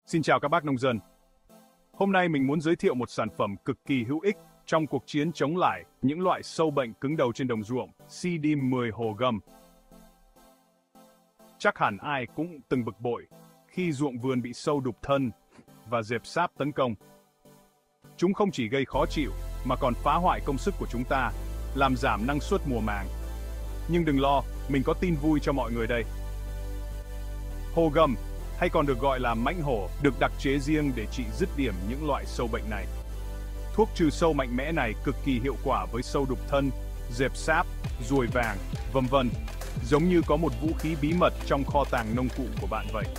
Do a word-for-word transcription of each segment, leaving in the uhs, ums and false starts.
Xin chào các bác nông dân. Hôm nay mình muốn giới thiệu một sản phẩm cực kỳ hữu ích trong cuộc chiến chống lại những loại sâu bệnh cứng đầu trên đồng ruộng, C D mười Hồ Gầm. Chắc hẳn ai cũng từng bực bội khi ruộng vườn bị sâu đục thân và dẹp sáp tấn công. Chúng không chỉ gây khó chịu mà còn phá hoại công sức của chúng ta, làm giảm năng suất mùa màng. Nhưng đừng lo, mình có tin vui cho mọi người đây. Hồ Gầm, hay còn được gọi là mãnh hổ, được đặc chế riêng để trị dứt điểm những loại sâu bệnh này. Thuốc trừ sâu mạnh mẽ này cực kỳ hiệu quả với sâu đục thân, dẹp sáp, ruồi vàng, vân vân, giống như có một vũ khí bí mật trong kho tàng nông cụ của bạn vậy.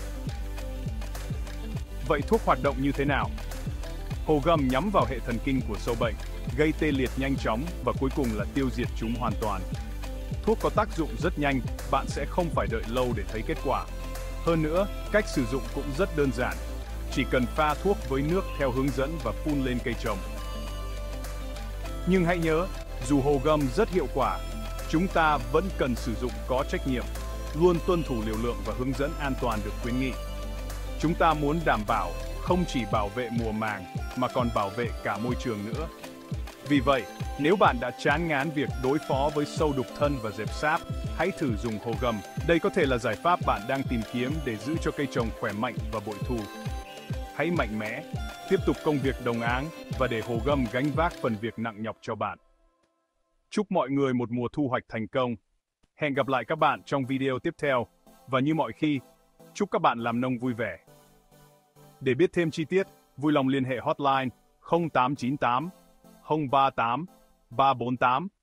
Vậy thuốc hoạt động như thế nào? Hồ Gầm nhắm vào hệ thần kinh của sâu bệnh, gây tê liệt nhanh chóng và cuối cùng là tiêu diệt chúng hoàn toàn. Thuốc có tác dụng rất nhanh, bạn sẽ không phải đợi lâu để thấy kết quả. Hơn nữa, cách sử dụng cũng rất đơn giản, chỉ cần pha thuốc với nước theo hướng dẫn và phun lên cây trồng. Nhưng hãy nhớ, dù Hồ Gầm rất hiệu quả, chúng ta vẫn cần sử dụng có trách nhiệm, luôn tuân thủ liều lượng và hướng dẫn an toàn được khuyến nghị. Chúng ta muốn đảm bảo không chỉ bảo vệ mùa màng mà còn bảo vệ cả môi trường nữa. Vì vậy, nếu bạn đã chán ngán việc đối phó với sâu đục thân và dẹp sáp, hãy thử dùng Hồ Gầm. Đây có thể là giải pháp bạn đang tìm kiếm để giữ cho cây trồng khỏe mạnh và bội thu. Hãy mạnh mẽ, tiếp tục công việc đồng áng và để Hồ Gầm gánh vác phần việc nặng nhọc cho bạn. Chúc mọi người một mùa thu hoạch thành công. Hẹn gặp lại các bạn trong video tiếp theo. Và như mọi khi, chúc các bạn làm nông vui vẻ. Để biết thêm chi tiết, vui lòng liên hệ hotline không tám chín tám không ba tám ba bốn tám